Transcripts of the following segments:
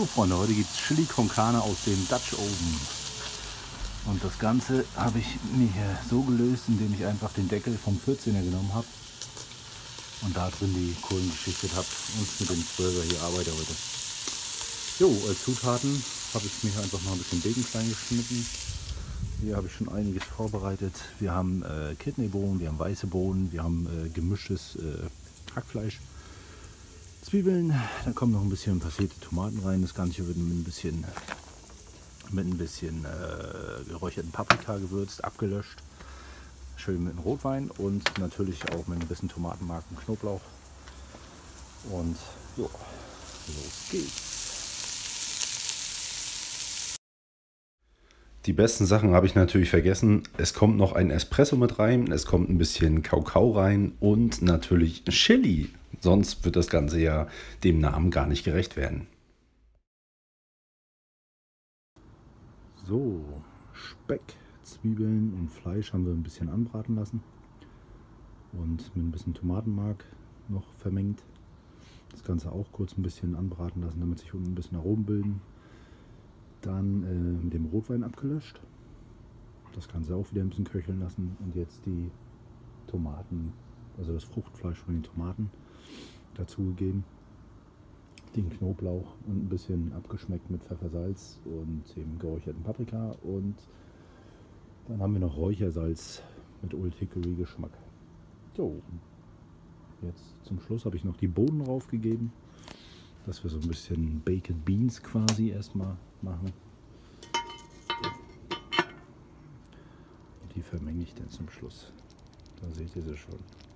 So Freunde, heute gibt es Chili con Carne aus dem Dutch Oven. Und das Ganze habe ich mir hier so gelöst, indem ich einfach den Deckel vom 14er genommen habe und da drin die Kohlen geschichtet habe und mit dem 12er hier arbeite heute. Jo, als Zutaten habe ich mir einfach mal ein bisschen Bacon klein geschnitten. Hier habe ich schon einiges vorbereitet. Wir haben Kidneybohnen, wir haben weiße Bohnen, wir haben gemischtes Hackfleisch, Zwiebeln, dann kommen noch ein bisschen passierte Tomaten rein. Das Ganze wird mit ein bisschen geräucherten Paprika gewürzt, abgelöscht. Schön mit einem Rotwein und natürlich auch mit ein bisschen Tomatenmark und Knoblauch. Und jo, los geht's. Die besten Sachen habe ich natürlich vergessen. Es kommt noch ein Espresso mit rein, es kommt ein bisschen Kakao rein und natürlich Chili. Sonst wird das Ganze ja dem Namen gar nicht gerecht werden. So, Speck, Zwiebeln und Fleisch haben wir ein bisschen anbraten lassen und mit ein bisschen Tomatenmark noch vermengt. Das Ganze auch kurz ein bisschen anbraten lassen, damit sich unten ein bisschen Aromen bilden. Dann mit dem Rotwein abgelöscht. Das Ganze auch wieder ein bisschen köcheln lassen und jetzt die Tomaten, also das Fruchtfleisch von den Tomaten dazugegeben. Den Knoblauch und ein bisschen abgeschmeckt mit Pfeffersalz und eben geräucherten Paprika. Und dann haben wir noch Räuchersalz mit Old Hickory Geschmack. So, jetzt zum Schluss habe ich noch die Bohnen draufgegeben, dass wir so ein bisschen Baked Beans quasi erstmal machen. Und die vermenge ich dann zum Schluss. Da seht ihr sie schon.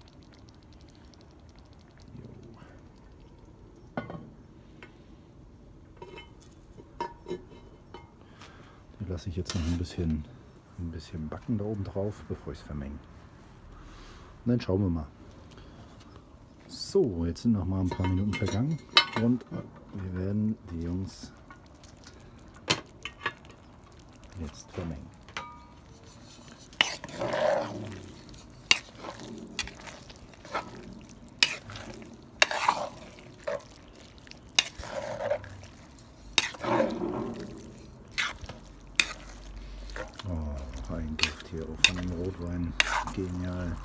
Die lasse ich jetzt noch ein bisschen backen da oben drauf, bevor ich es vermenge. Und dann schauen wir mal. So, jetzt sind noch mal ein paar Minuten vergangen und wir werden die Jungs jetzt vermengen. Oh, ein Duft hier auch von dem Rotwein. Genial.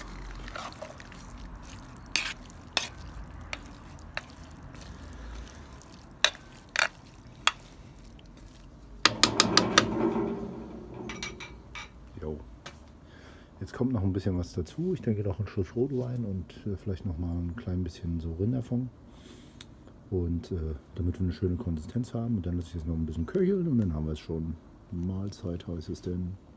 Jo. Jetzt kommt noch ein bisschen was dazu. Ich denke noch ein Schuss Rotwein und vielleicht noch mal ein klein bisschen so Rinderfond. Und damit wir eine schöne Konsistenz haben. Und dann lasse ich es noch ein bisschen köcheln und dann haben wir es schon. Mahlzeit heißt es denn.